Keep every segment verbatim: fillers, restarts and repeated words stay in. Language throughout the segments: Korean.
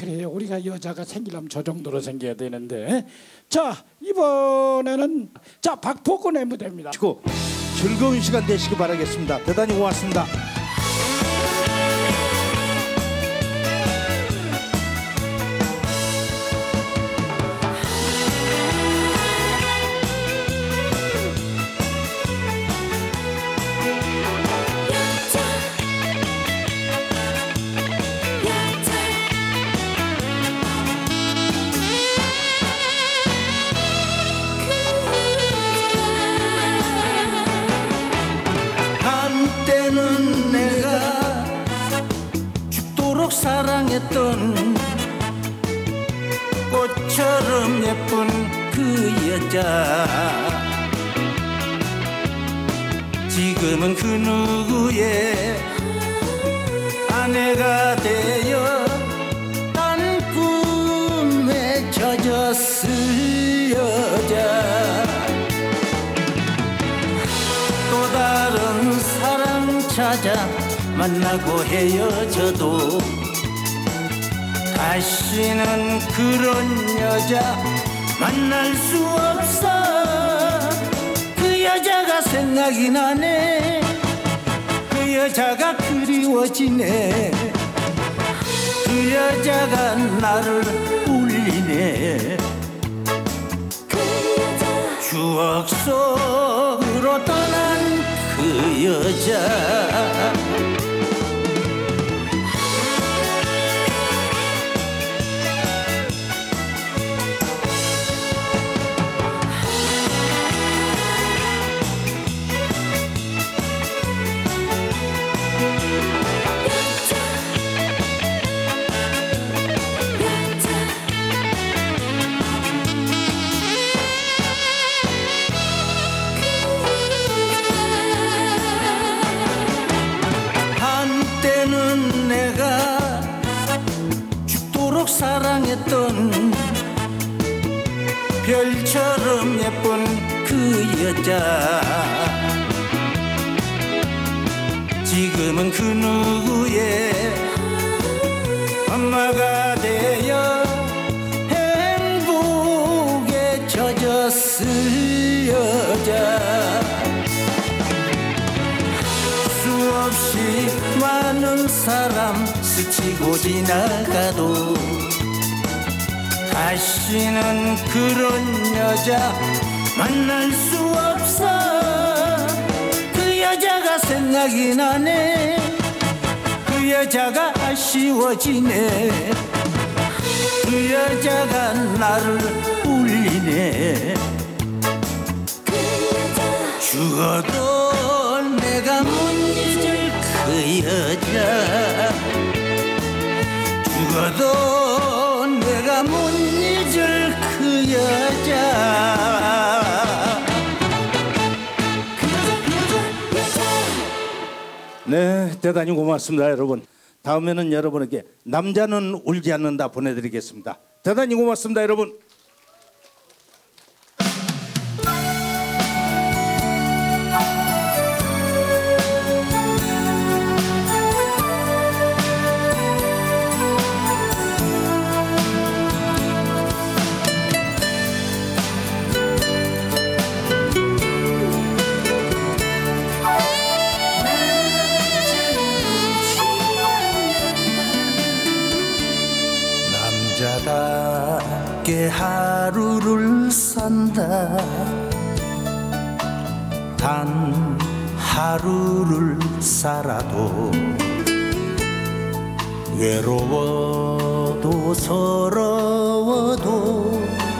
그래요. 우리가 여자가 생기려면 저 정도로 생겨야 되는데. 자, 이번에는 자 박복근의 무대입니다. 즐거운 시간 되시기 바라겠습니다. 대단히 고맙습니다. 한때는 내가 죽도록 사랑했던 꽃처럼 예쁜 그 여자, 지금은 그 누구의 아내가 되어 딴 꿈에 젖었을 여자, 또 다른 사랑 찾아 만나고 헤어져도 다시는 그런 여자 만날 수 없어. 그 여자가 생각이 나네. 그 여자가 그리워지네. 그 여자가 나를 울리네. 추억 속으로 떠난 그 여자, 한때는 내가 죽도록 사랑했던 별처럼 예쁜 그 여자, 지금은 그 누구의 엄마가 되어 행복에 젖었을 여자, 수없이 많은 사람 스치고 지나가도 다시는 그런 여자 만날 수 없어. 그 여자가 생각이 나네. 그 여자가 아쉬워지네. 그 여자가 나를 울리네. 죽어도 내가 못 잊을 그 여자, 죽어도 내가 못 잊을 그 여자. 네, 대단히 고맙습니다, 여러분. 다음에는 여러분에게 남자는 울지 않는다 보내드리겠습니다. 대단히 고맙습니다, 여러분. 남자답게 하루를 산다. 단 하루를 살아도 외로워도 서러워도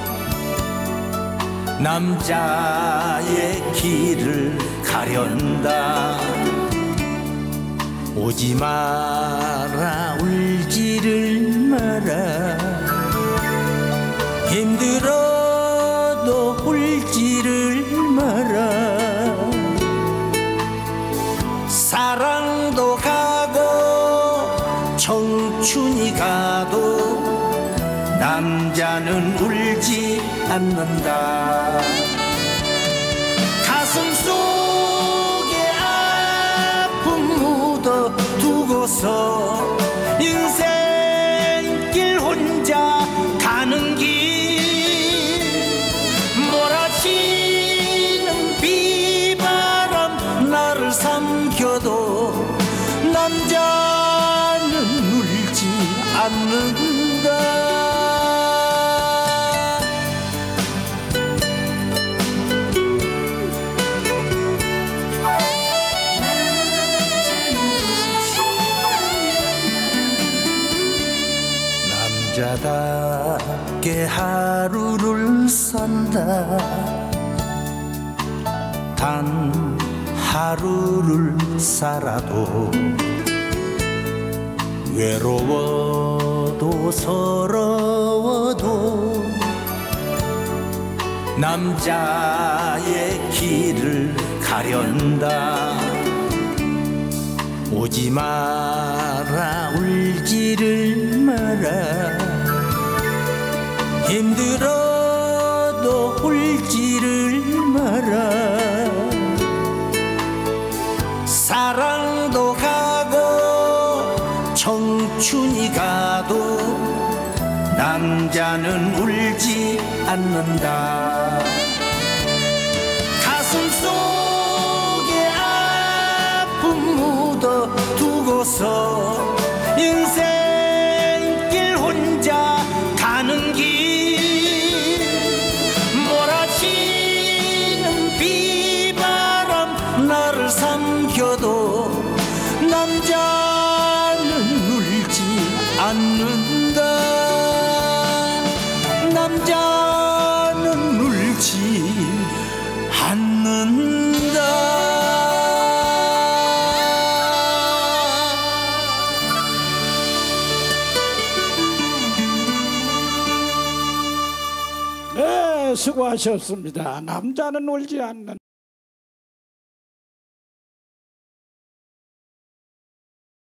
남자의 길을 가련다. 오지 마라, 울지를 마라. 힘들어도 울지를 마라. 사랑도 가고 청춘이 가도 남자는 울지 않는다. 가슴 속에 아픔 묻어두고서 인생길 혼자 않는다. 남자답게 하루를 산다. 단 하루를 살아도 외로워도 서러워도 남자의 길을 가련다. 오지 마라 울지를 마라. 힘들어도 울지를 마라. 사랑도 가고 청춘이 가도 남자는 울지 않는다. 가슴 속에 아픔 묻어 두고서 인생길 혼자 가는 길. 몰아치는 비바람 나를 삼켜도 남자는 울지 않는다. 남자는 울지 않는다. 네, 수고하셨습니다. 남자는 울지 않는